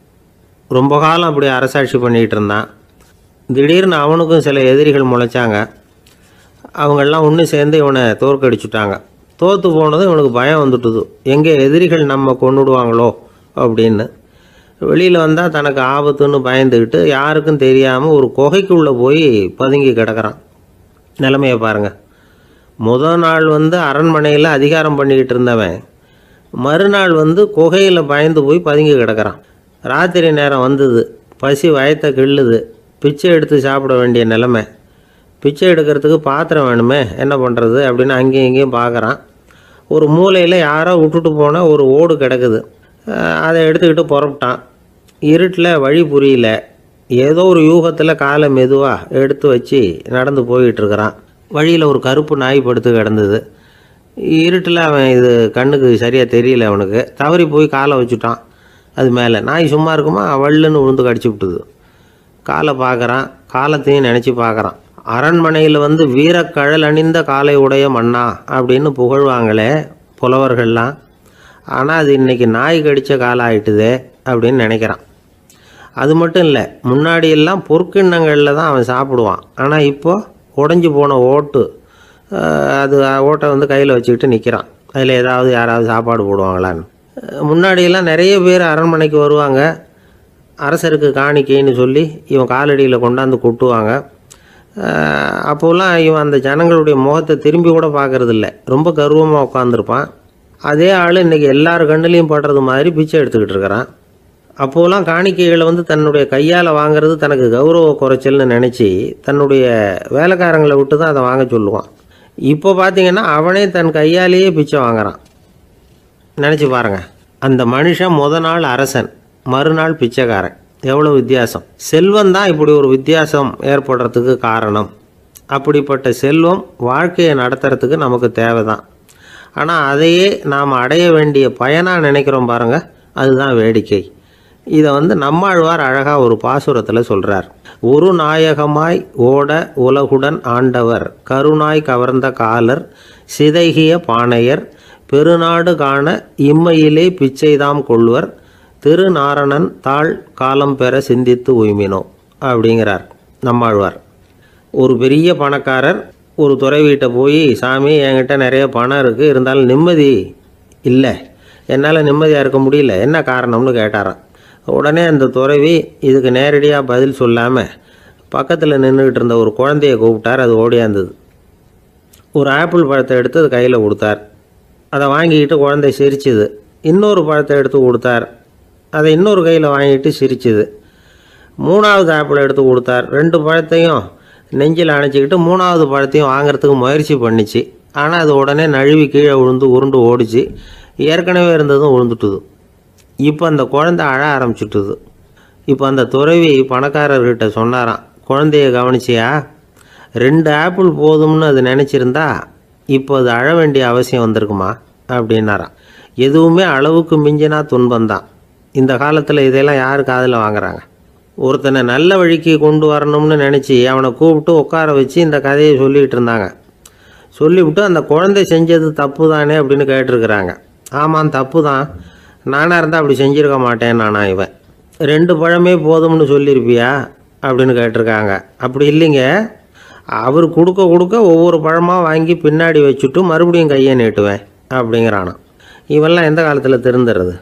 ரொம்ப காலம் அப்படி அரசாட்சி பண்ணிக்கிட்டு இருந்தான். திடீர்னு அவனுக்கும் சில எதிரிகள் முளைச்சாங்க. அவங்கெல்லாம் ஒன்று சேர்ந்து இவனை தோற்கடிச்சுட்டாங்க. தோற்று போனதும் இவனுக்கு பயம் வந்துட்டுது, எங்கே எதிரிகள் நம்ம கொண்டுடுவாங்களோ அப்படின்னு. வெளியில் வந்தால் தனக்கு ஆபத்துன்னு பயந்துக்கிட்டு யாருக்கும் தெரியாமல் ஒரு குகைக்குள்ளே போய் பதுங்கி கிடக்கிறான். நிலைமையை பாருங்கள். முதல் நாள் வந்து அரண்மனையில் அதிகாரம் பண்ணிக்கிட்டு இருந்தவன் மறுநாள் வந்து குகையில் பயந்து போய் பதுங்கி கிடக்கிறான். ராத்திரி நேரம் வந்தது, பசி வயத்தை கிள்ளுது, பிச்சை எடுத்து சாப்பிட வேண்டிய நிலைமை. பிச்சை எடுக்கிறதுக்கு பாத்திரம் வேணுமே, என்ன பண்ணுறது அப்படின்னு அங்கேயும் இங்கேயும் பார்க்குறான். ஒரு மூலையில் யாரோ விட்டுட்டு போனால் ஒரு ஓடு கிடக்குது, அதை எடுத்துக்கிட்டு புறப்பட்டான். இருட்டில் வழி புரியல, ஏதோ ஒரு யூகத்தில் காலை மெதுவாக எடுத்து வச்சு நடந்து போயிட்டுருக்கிறான். வழியில் ஒரு கருப்பு நாய் படுத்து கிடந்தது. இருட்டில் அவன் இது கண்ணுக்கு சரியாக தெரியல, அவனுக்கு தவறி போய் காலை வச்சுட்டான் அது மேலே. நாய் சும்மா இருக்குமா, வள்ளுன்னு விழுந்து கடிச்சு விட்டுது. காலை பார்க்குறான், காலத்தையும் நினச்சி பார்க்குறான். அரண்மனையில் வந்து வீரக்கழல் அணிந்த காலை உடைய மன்னா அப்படின்னு புகழ்வாங்களே புலவர்கள்லாம், ஆனால் அது இன்றைக்கி நாய் கடித்த காலம் ஆகிட்டுதே அப்படின்னு நினைக்கிறான். அது மட்டும் இல்லை, முன்னாடியெல்லாம் பொற்கிண்ணங்களில் தான் அவன் சாப்பிடுவான். ஆனால் இப்போது உடஞ்சி போன ஓட்டு, அது ஓட்டை வந்து கையில் வச்சுக்கிட்டு நிற்கிறான். அதில் ஏதாவது யாராவது சாப்பாடு போடுவாங்களான்னு. முன்னாடியெல்லாம் நிறைய பேர் அரண்மனைக்கு வருவாங்க, அரசருக்கு காணிக்கைன்னு சொல்லி இவன் காலடியில் கொண்டாந்து கொட்டுவாங்க. அப்போலாம் இவன் அந்த ஜனங்களுடைய முகத்தை திரும்பி கூட பார்க்குறதில்ல, ரொம்ப கர்வமாக உட்காந்துருப்பான். அதே ஆள் இன்றைக்கி எல்லார் கண்ணுலேயும் படுறது மாதிரி பிச்சை எடுத்துக்கிட்டு இருக்கிறான். அப்போலாம் காணிக்கைகளை வந்து தன்னுடைய கையால் வாங்கிறது தனக்கு கௌரவ குறைச்சல்னு நினச்சி தன்னுடைய வேலைக்காரங்களை விட்டு தான் அதை வாங்க சொல்லுவான். இப்போ பார்த்திங்கன்னா அவனே தன் கையாலேயே பிச்சை வாங்குறான். நினச்சி பாருங்கள், அந்த மனுஷன் முத நாள் அரசன், மறுநாள் பிச்சைக்காரன், எவ்வளோ வித்தியாசம். செல்வம் தான் இப்படி ஒரு வித்தியாசம் ஏற்படுறதுக்கு காரணம். அப்படிப்பட்ட செல்வம் வாழ்க்கையை நடத்துறதுக்கு நமக்கு தேவை தான். ஆனால் அதையே நாம் அடைய வேண்டிய பயனாக நினைக்கிறோம் பாருங்கள், அதுதான் வேடிக்கை. இதை வந்து நம்மாழ்வார் அழகாக ஒரு பாசுரத்தில் சொல்கிறார். ஒரு நாயகமாய் ஓட உலகுடன் ஆண்டவர், கருணாய் கவர்ந்த காலர், சிதைகிய பானையர், பெருநாடு காண இம்மையிலே பிச்சைதாம் கொள்வர், திருநாரணன் தாழ் காலம் பெற சிந்தித்து உய்மினோ அப்படிங்கிறார் நம்மாழ்வார். ஒரு பெரிய பணக்காரர் ஒரு துறவிகிட்ட போய், சாமி என்கிட்ட நிறைய பணம் இருக்குது, இருந்தாலும் நிம்மதி இல்லை, என்னால் நிம்மதியாக இருக்க முடியல, என்ன காரணம்னு கேட்டாராம். உடனே அந்த துறவி இதுக்கு நேரடியாக பதில் சொல்லாமல் பக்கத்தில் நின்றுக்கிட்டு இருந்த ஒரு குழந்தையை கூப்பிட்டார். அது ஓடியாந்தது. ஒரு ஆப்பிள் பழத்தை எடுத்து அது கையில் கொடுத்தார். அதை வாங்கிக்கிட்டு குழந்தை சிரிச்சுது. இன்னொரு பழத்தை எடுத்து கொடுத்தார். அதை இன்னொரு கையில் வாங்கிட்டு சிரிச்சுது. மூணாவது ஆப்பிள் எடுத்து கொடுத்தார். ரெண்டு பழத்தையும் நெஞ்சில் அணைச்சிக்கிட்டு மூணாவது பழத்தையும் வாங்கிறதுக்கு முயற்சி பண்ணிச்சு. ஆனால் அது உடனே நழுவி கீழே விழுந்து உருண்டு ஓடிச்சு. ஏற்கனவே இருந்ததும் விழுந்துட்டுது. இப்போ அந்த குழந்தை அழ ஆரம்பிச்சுட்டுது. இப்போ அந்த துறவி பணக்காரர்கிட்ட சொன்னாராம், குழந்தைய கவனிச்சியா, ரெண்டு ஆப்பிள் போதும்னு அது நினச்சிருந்தா இப்போ அது அழ வேண்டிய அவசியம் வந்திருக்குமா அப்படின்னாராம். எதுவுமே அளவுக்கு மிஞ்சினா துன்பந்தான். இந்த காலத்தில் இதெல்லாம் யார் காதில் வாங்குறாங்க? ஒருத்தனை நல்ல வழிக்கு கொண்டு வரணும்னு நினச்சி அவனை கூப்பிட்டு உட்கார வச்சு இந்த கதையை சொல்லிகிட்டு இருந்தாங்க. சொல்லிவிட்டு அந்த குழந்தை செஞ்சது தப்பு தானே அப்படின்னு கேட்டிருக்கிறாங்க. ஆமாம், தப்பு தான், நானாக இருந்தால் அப்படி செஞ்சுருக்க மாட்டேன் நானா இவன். ரெண்டு பழமே போதும்னு சொல்லியிருப்பியா அப்படின்னு கேட்டிருக்காங்க. அப்படி இல்லைங்க, அவர் கொடுக்க கொடுக்க ஒவ்வொரு பழமாக வாங்கி பின்னாடி வச்சுட்டு மறுபடியும் கையை நீட்டுவேன் அப்படிங்கிறானா. இவெல்லாம் எந்த காலத்தில் திருந்துறது?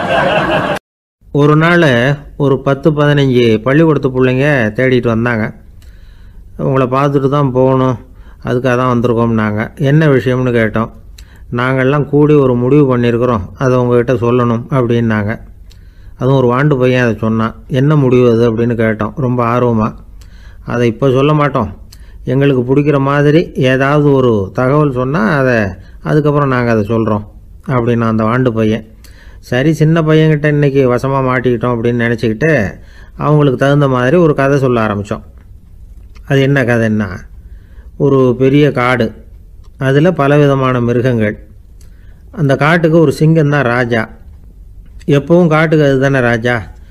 ஒரு நாள் ஒரு பத்து பதினஞ்சு பள்ளிக்கூடத்து பிள்ளைங்க தேடிட்டு வந்தாங்க. உங்களை பார்த்துட்டு தான் போகணும், அதுக்காக தான் வந்திருக்கோம்னாங்க. என்ன விஷயம்னு கேட்டோம். நாங்கள்லாம் கூடி ஒரு முடிவு பண்ணியிருக்கிறோம், அதை உங்கள்கிட்ட சொல்லணும் அப்படின்னாங்க. அதுவும் ஒரு வாண்டு பையன் அதை சொன்னான். என்ன முடிவு அது அப்படின்னு கேட்டோம் ரொம்ப ஆர்வமாக. அதை இப்போ சொல்ல மாட்டோம், எங்களுக்கு பிடிக்கிற மாதிரி ஏதாவது ஒரு தகவல் சொன்னால் அதை அதுக்கப்புறம் நாங்கள் அதை சொல்கிறோம் அப்படின்னா அந்த வாண்டு பையன். சரி, சின்ன பையன்கிட்ட இன்றைக்கி வசமாக மாட்டிக்கிட்டோம் அப்படின்னு நினச்சிக்கிட்டு அவங்களுக்கு தகுந்த மாதிரி ஒரு கதை சொல்ல ஆரம்பித்தோம். அது என்ன கதைன்னா, ஒரு பெரிய காடு, அதில் பலவிதமான மிருகங்கள். அந்த காட்டுக்கு ஒரு சிங்கம் தான் ராஜா. எப்பவும் காட்டுக்கு அது தானே ராஜா.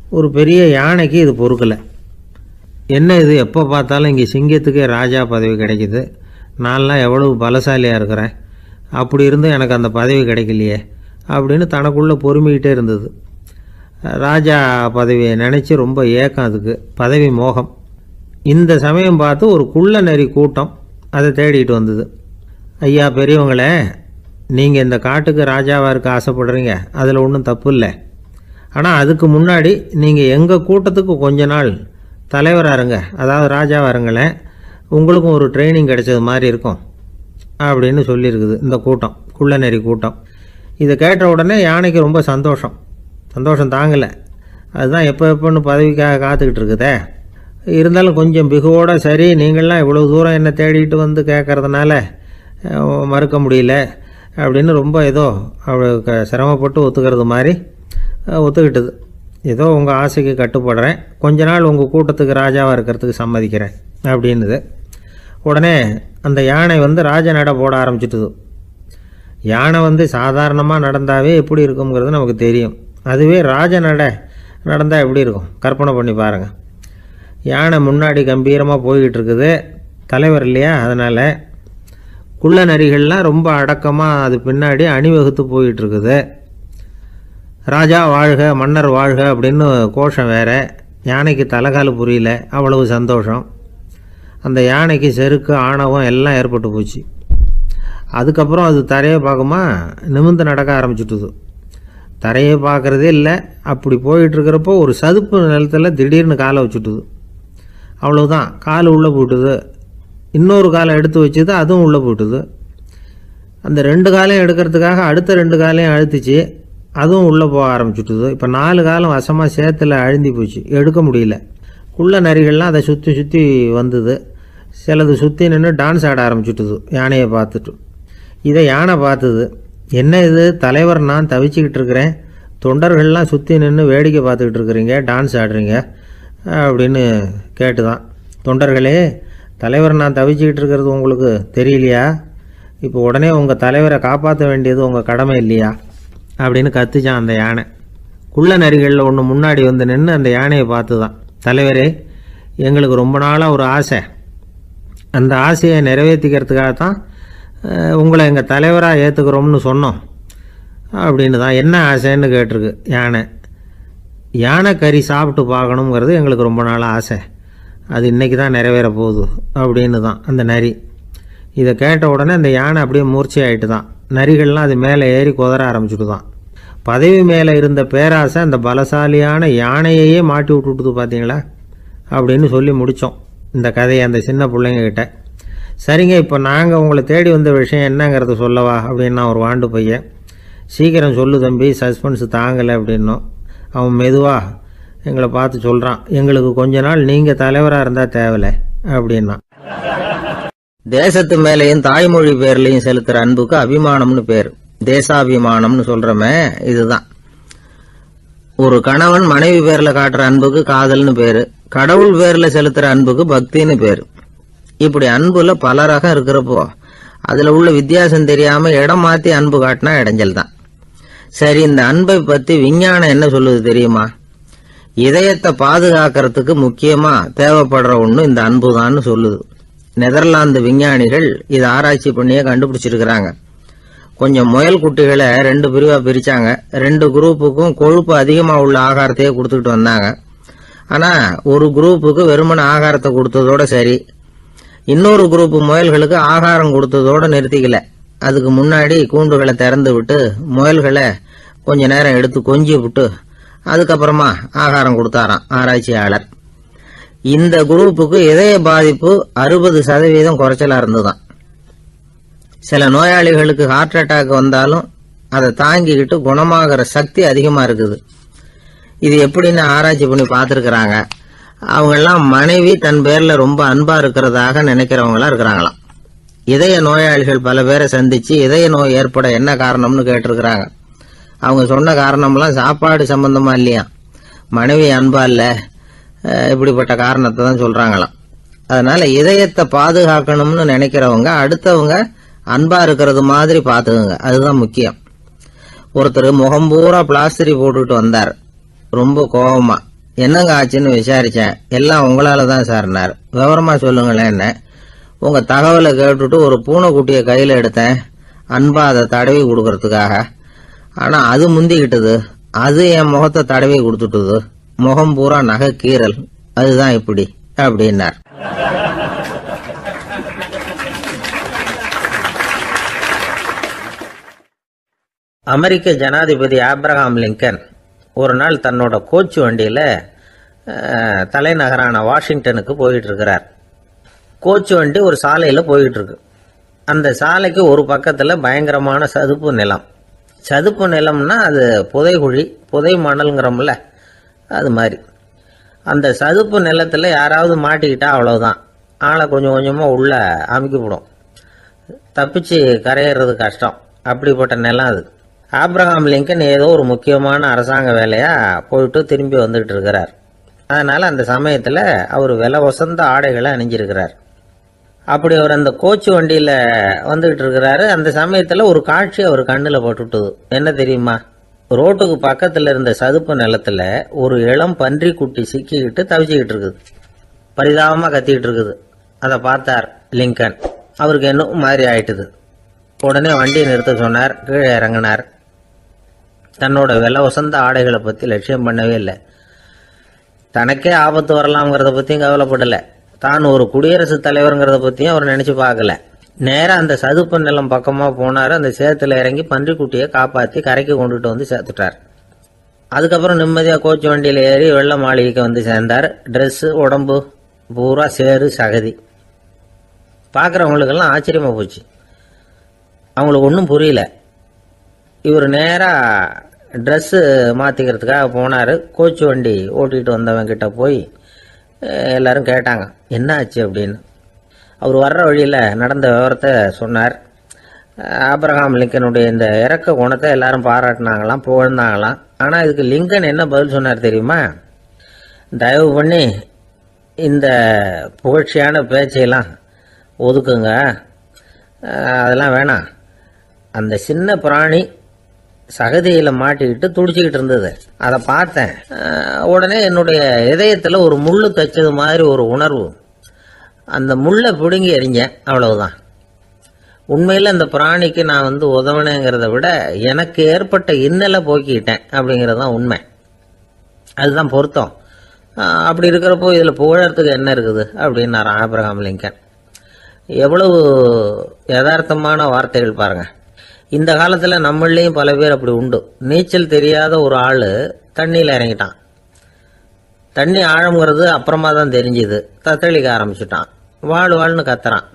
ஒரு பெரிய யானைக்கு இது பொறுக்கலை. என்ன இது, எப்போ பார்த்தாலும் இங்கே சிங்கத்துக்கே ராஜா பதவி கிடைக்கிது, நான்லாம் எவ்வளவு பலசாலியாக இருக்கிறேன், அப்படி இருந்தும் எனக்கு அந்த பதவி கிடைக்கலையே அப்படின்னு தனக்குள்ளே பொறுமிக்கிட்டே இருந்தது. ராஜா பதவியை நினச்சி ரொம்ப ஏக்கம், அதுக்கு பதவி மோகம். இந்த சமயம் பார்த்து ஒரு குள்ள நரி கூட்டம் அதை தேடிட்டு வந்தது. ஐயா பெரியவங்களே, நீங்கள் இந்த காட்டுக்கு ராஜாவாக இருக்க ஆசைப்படுறீங்க, அதில் ஒன்றும் தப்பு இல்லை. ஆனால் அதுக்கு முன்னாடி நீங்கள் எங்கள் கூட்டத்துக்கு கொஞ்ச நாள் தலைவராக இருங்க, அதாவது ராஜாவாக இருங்களேன், உங்களுக்கும் ஒரு ட்ரைனிங் கிடைச்சது மாதிரி இருக்கும் அப்படின்னு சொல்லியிருக்குது இந்த கூட்டம், குள்ள நெறி கூட்டம். இதை கேட்ட உடனே யானைக்கு ரொம்ப சந்தோஷம், சந்தோஷம் தாங்கலை. அதுதான் எப்போ எப்போன்னு பதவிக்காக காத்துக்கிட்டு இருக்குதே. இருந்தாலும் கொஞ்சம் பிகுவோட, சரி நீங்கள்லாம் இவ்வளோ தூரம் என்னை தேடிட்டு வந்து கேட்கறதுனால மறுக்க முடியல அப்படின்னு ரொம்ப ஏதோ அவளுக்கு சிரமப்பட்டு ஒத்துக்கிறது மாதிரி ஒத்துக்கிட்டது. ஏதோ உங்கள் ஆசைக்கு கட்டுப்படுறேன், கொஞ்ச நாள் உங்கள் கூட்டத்துக்கு ராஜாவாக இருக்கிறதுக்கு சம்மதிக்கிறேன் அப்படின்னுது. உடனே அந்த யானை வந்து ராஜ நட போட ஆரம்பிச்சிட்டுது. யானை வந்து சாதாரணமாக நடந்தாவே எப்படி இருக்குங்கிறது நமக்கு தெரியும், அதுவே ராஜ நட நடந்தால் எப்படி இருக்கும் கற்பனை பண்ணி பாருங்கள். யானை முன்னாடி கம்பீரமாக போய்கிட்டு இருக்குது, தலைவர் இல்லையா, அதனால் குள்ள நரிகள்லாம் ரொம்ப அடக்கமாக அது பின்னாடி அணிவகுத்து போயிட்டு இருக்குது. ராஜா வாழ்க, மன்னர் வாழ்க அப்படின்னு கோஷம் வேறு. யானைக்கு தலைகால புரியல, அவ்வளவு சந்தோஷம். அந்த யானைக்கு செருக்கு ஆணவம் எல்லாம் ஏற்பட்டு போச்சு. அதுக்கப்புறம் அது தரையை பார்க்குமா, நிமிர்ந்து நடக்க ஆரம்பிச்சுட்டுது. தரையை பார்க்குறதே இல்லை. அப்படி போயிட்டுருக்கிறப்போ ஒரு சதுப்பு நிலத்தில் திடீர்னு காலை வச்சுட்டுது. அவ்வளோதான், கால் உள்ளே போயிட்டுது. இன்னொரு காலை எடுத்து வச்சுது, அதுவும் உள்ளே போயிட்டுது. அந்த ரெண்டு காலையும் எடுக்கிறதுக்காக அடுத்த ரெண்டு காலையும் அழுத்திச்சு, அதுவும் உள்ளே போக ஆரம்பிச்சுட்டுது. இப்போ நாலு காலம் வசமாக சேத்துல அழுந்தி போச்சு, எடுக்க முடியல. குள்ள நரிகள்லாம் அதை சுற்றி சுற்றி வந்தது. சிலது சுற்றி நின்று டான்ஸ் ஆட ஆரம்பிச்சுட்டுது யானையை பார்த்துட்டு. இதை யானை பார்த்தது. என்ன இது, தலைவர் நான் தவிச்சிக்கிட்டு இருக்கிறேன், தொண்டர்கள்லாம் சுற்றி நின்று வேடிக்கை பார்த்துக்கிட்டு இருக்கிறீங்க, டான்ஸ் ஆடுறீங்க அப்படின்னு கேட்டுதான். தொண்டர்களே, தலைவர் நான் தவிச்சிக்கிட்டு இருக்கிறது உங்களுக்கு தெரியலையா? இப்போ உடனே உங்கள் தலைவரை காப்பாற்ற வேண்டியது உங்கள் கடமை இல்லையா அப்படின்னு கத்துச்சான் அந்த யானை. குள்ள நரிகளில் ஒன்று முன்னாடி வந்து நின்று அந்த யானையை பார்த்து தான், தலைவரே எங்களுக்கு ரொம்ப நாளாக ஒரு ஆசை, அந்த ஆசையை நிறைவேற்றிக்கிறதுக்காக தான் உங்களை எங்கள் தலைவராக ஏற்றுக்கிறோம்னு சொன்னோம் அப்படின்னு தான். என்ன ஆசைன்னு கேட்டிருக்கு யானை. யானை கறி சாப்பிட்டு பார்க்கணுங்கிறது எங்களுக்கு ரொம்ப நாளாக ஆசை, அது இன்றைக்கி தான் நிறைவேற போகுது அப்படின்னு தான் அந்த நரி. இதை கேட்ட உடனே அந்த யானை அப்படியே மூர்ச்சி ஆகிட்டு தான். நரிகள்லாம் அது மேலே ஏறி குதற ஆரம்பிச்சுட்டு தான். பதவி மேலே இருந்த பேராசை அந்த பலசாலியான யானையையே மாட்டி விட்டுட்டுது பார்த்தீங்களா அப்படின்னு சொல்லி முடித்தோம் இந்த கதையை அந்த சின்ன பிள்ளைங்கக்கிட்ட. சரிங்க, இப்போ நாங்கள் உங்களை தேடி வந்த விஷயம் என்னங்கிறத சொல்லவா அப்படின்னா ஒரு வாண்டு பையன். சீக்கிரம் சொல்லு தம்பி, சஸ்பென்ஸ் தாங்கலை அப்படின்னோம். அவன் மெதுவாக எங்களை பார்த்து சொல்கிறான், எங்களுக்கு கொஞ்ச நாள் நீங்கள் தலைவராக இருந்தால் தேவலை அப்படின்னா. தேசத்து மேலேயும் தாய்மொழி பேர்லையும் செலுத்துகிற அன்புக்கு அபிமானம்னு பேர், தேசாபிமானம்னு சொல்கிறோமே இதுதான். ஒரு கணவன் மனைவி பேரில் காட்டுற அன்புக்கு காதல்னு பேர், கடவுள் பேரில் செலுத்துகிற அன்புக்கு பக்தின்னு பேர். இப்படி அன்புல பல ரகம் இருக்கிறப்போ அதில் உள்ள வித்தியாசம் தெரியாமல் இடம் மாற்றி அன்பு காட்டினா இடைஞ்சல் தான். சரி, இந்த அன்பை பற்றி விஞ்ஞானம் என்ன சொல்லுது தெரியுமா? இதயத்தை பாதுகாக்கிறதுக்கு முக்கியமாக தேவைப்படுற ஒன்று இந்த அன்பு தான்னு சொல்லுது. நெதர்லாந்து விஞ்ஞானிகள் இதை ஆராய்ச்சி பண்ணியே கண்டுபிடிச்சிருக்கிறாங்க. கொஞ்சம் முயல் குட்டிகளை ரெண்டு பிரிவாக பிரித்தாங்க. ரெண்டு குரூப்புக்கும் கொழுப்பு அதிகமாக உள்ள ஆகாரத்தையே கொடுத்துக்கிட்டு வந்தாங்க. ஆனால் ஒரு குரூப்புக்கு வெறுமன ஆகாரத்தை கொடுத்ததோட சரி, இன்னொரு குரூப்பு முயல்களுக்கு ஆகாரம் கொடுத்ததோடு நிறுத்திக்கல. அதுக்கு முன்னாடி கூண்டுகளை திறந்து விட்டு முயல்களை கொஞ்ச நேரம் எடுத்து கொஞ்சி விட்டு அதுக்கப்புறமா ஆகாரம் கொடுத்தாராம் ஆராய்ச்சியாளர். இந்த குரூப்புக்கு இதய பாதிப்பு அறுபது சதவீதம் குறைச்சலா இருந்துதான். சில நோயாளிகளுக்கு ஹார்ட் அட்டாக் வந்தாலும் அதை தாங்கிக்கிட்டு குணமாகிற சக்தி அதிகமா இருக்குது. இது எப்படின்னு ஆராய்ச்சி பண்ணி பார்த்துருக்குறாங்க. அவங்கெல்லாம் மனைவி தன் பேர்ல ரொம்ப அன்பா இருக்கிறதாக நினைக்கிறவங்களா இருக்கிறாங்களாம். இதய நோயாளிகள் பல பேரை சந்திச்சு இதய நோய் ஏற்பட என்ன காரணம்னு கேட்டிருக்கிறாங்க. அவங்க சொன்ன காரணம்லாம் சாப்பாடு சம்பந்தமா இல்லையா, மனைவி அன்பா இல்ல, இப்படிப்பட்ட காரணத்தை தான் சொல்றாங்களாம். அதனால இதயத்தை பாதுகாக்கணும்னு நினைக்கிறவங்க அடுத்தவங்க அன்பா இருக்கிறது மாதிரி பாத்துக்குங்க, அதுதான் முக்கியம். ஒருத்தர் முகம் பூரா பிளாஸ்டரி போட்டுக்கிட்டு வந்தார், ரொம்ப கோபமா. என்னங்க ஆச்சுன்னு விசாரிச்சேன். எல்லாம் உங்களால தான் சார்னார். விவரமா சொல்லுங்களேன். என்ன உங்க தகவலை கேட்டுட்டு ஒரு பூனைக்குட்டியை கையில எடுத்தேன், அன்பா அதை தடவி கொடுக்கறதுக்காக. ஆனா அது முந்திக்கிட்டது. அது என் முகத்தை தடவி கொடுத்துட்டுது. முகம் பூரா நகை கீரல். அதுதான் இப்படி அப்படின்னார். அமெரிக்க ஜனாதிபதி ஆப்ரஹாம் லிங்கன் ஒரு நாள் தன்னோட கோச்சு வண்டியில தலைநகரான வாஷிங்டனுக்கு போயிட்டு இருக்கிறார். கோச்சு வண்டி ஒரு சாலையில போயிட்டு இருக்கு. அந்த சாலைக்கு ஒரு பக்கத்துல பயங்கரமான சதுப்பு நிலம். சதுப்பு நிலம்னா அது புதைகுழி, புதை மணல்ங்கிறோம்ல, அது மாதிரி. அந்த சதுப்பு நிலத்துல யாராவது மாட்டிக்கிட்டா அவ்வளவுதான், ஆளை கொஞ்சம் கொஞ்சமா உள்ள அமுக்கிவிடும். தப்பிச்சு கரையேறது கஷ்டம். அப்படிப்பட்ட நிலம் அது. ஆப்ரஹாம் லிங்கன் ஏதோ ஒரு முக்கியமான அரசாங்க வேலையா போயிட்டு திரும்பி வந்துகிட்டு இருக்கிறார். அதனால அந்த சமயத்துல அவர் விலை வசந்த ஆடைகளை அணிஞ்சிருக்கிறார். அப்படி அவர் அந்த கோச்சு வண்டியில வந்துகிட்டு இருக்கிறாரு. அந்த சமயத்துல ஒரு காட்சி அவர் கண்ணுல பட்டுட்டுது. என்ன தெரியுமா? ரோட்டுக்கு பக்கத்துல இருந்த சதுப்பு நிலத்துல ஒரு இளம் பன்றி குட்டி சிக்கிக்கிட்டு தவிச்சுக்கிட்டு இருக்குது. பரிதாபமா கத்திக்கிட்டு இருக்குது. அதை பார்த்தார் லிங்கன். அவருக்கு என்ன மாதிரி ஆயிட்டுது. உடனே வண்டியை நிறுத்த சொன்னார். கீழே இறங்கினார். தன்னோட விலை வசந்த ஆடைகளை பத்தி லட்சியம் பண்ணவே இல்லை. தனக்கே ஆபத்து வரலாம்ங்கிறத பத்தியும் கவலைப்படல. தான் ஒரு குடியரசுத் தலைவருங்கிறத பத்தியும் அவர் நினைச்சு பார்க்கல. நேரம் அந்த சதுப்பு நிலம் பக்கமா போனாரு. அந்த சேத்துல இறங்கி பன்றிக்குட்டியை காப்பாத்தி கரைக்கு கொண்டுட்டு வந்து சேர்த்துட்டார். அதுக்கப்புறம் நிம்மதியா கோச்சு வண்டியில ஏறி வெள்ள மாளிகைக்கு வந்து சேர்ந்தார். ட்ரெஸ், உடம்பு பூரா சேரு சகதி. பாக்குறவங்களுக்கெல்லாம் ஆச்சரியமா போச்சு. அவங்களுக்கு ஒன்றும் புரியல. இவர் நேரா ட்ரெஸ்ஸு மாத்திக்கிறதுக்காக போனாரு. கோச்சு வண்டி ஓட்டிட்டு வந்தவன் கிட்ட போய் எல்லாரும் கேட்டாங்க என்ன ஆச்சு அப்படின்னு. அவர் வர்ற வழியில நடந்த விவரத்தை சொன்னார். ஆப்ரஹாம் லிங்கனுடைய இந்த இறக்க குணத்தை எல்லாரும் பாராட்டினாங்களாம், புகழ்ந்தாங்களாம். ஆனா இதுக்கு லிங்கன் என்ன பதில் சொன்னார் தெரியுமா? தயவு பண்ணி இந்த புகழ்ச்சியான பேச்சையெல்லாம் ஒதுக்குங்க, அதெல்லாம் வேணாம். அந்த சின்ன பிராணி சகதியில மாட்டிக்கிட்டு துடிச்சுக்கிட்டு இருந்தது. அதை பார்த்தேன். உடனே என்னுடைய இதயத்துல ஒரு முள்ளு தைச்சது மாதிரி ஒரு உணர்வு. அந்த முள்ளை பிடுங்கி எறிஞ்சேன், அவ்வளவுதான். உண்மையில அந்த பிராணிக்கு நான் வந்து உதவினேங்கிறத விட எனக்கு ஏற்பட்ட இன்னலை போக்கிட்டேன் அப்படிங்கறதுதான் உண்மை. அதுதான் பொருத்தம். அப்படி இருக்கிறப்போ இதுல புகழறதுக்கு என்ன இருக்குது அப்படின்னாரு ஆப்ரஹாம் லிங்கன். எவ்வளவு யதார்த்தமான வார்த்தைகள் பாருங்க. இந்த காலத்துல நம்மளையும் பல பேர் அப்படி உண்டு. நீச்சல் தெரியாத ஒரு ஆளு தண்ணியில இறங்கிட்டான். தண்ணி ஆழம்ங்கிறது அப்புறமா தான் தெரிஞ்சுது. தத்தளிக்க ஆரம்பிச்சுட்டான். வாழ் வாழ்னு கத்துறான்.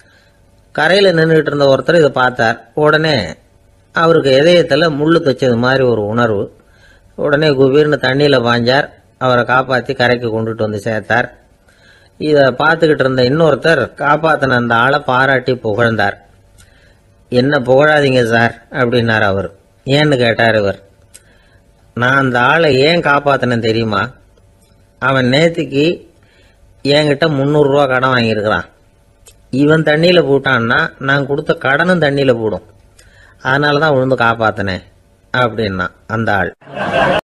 கரையில நின்றுட்டு இருந்த ஒருத்தர் இதை பார்த்தார். உடனே அவருக்கு இதயத்துல முள்ளு தைச்சது மாதிரி ஒரு உணர்வு. உடனே குபீர்னு தண்ணியில பாஞ்சார். அவரை காப்பாத்தி கரைக்கு கொண்டுட்டு வந்து சேர்த்தார். இத பார்த்துக்கிட்டு இருந்த இன்னொருத்தர் காப்பாத்தின அந்த ஆளை பாராட்டி புகழ்ந்தார். என்ன புகழாதீங்க சார் அப்படின்னார் அவர். ஏன்னு கேட்டார் இவர். நான் அந்த ஆளை ஏன் காப்பாத்தினேன் தெரியுமா? அவன் நேத்திக்கு என்கிட்ட முன்னூறு ரூபா கடன் வாங்கியிருக்கிறான். இவன் தண்ணியில போட்டான்னா நான் கொடுத்த கடனும் தண்ணியில போடும். அதனாலதான் விழுந்து காப்பாத்தினேன் அப்படின்னா அந்த ஆள்.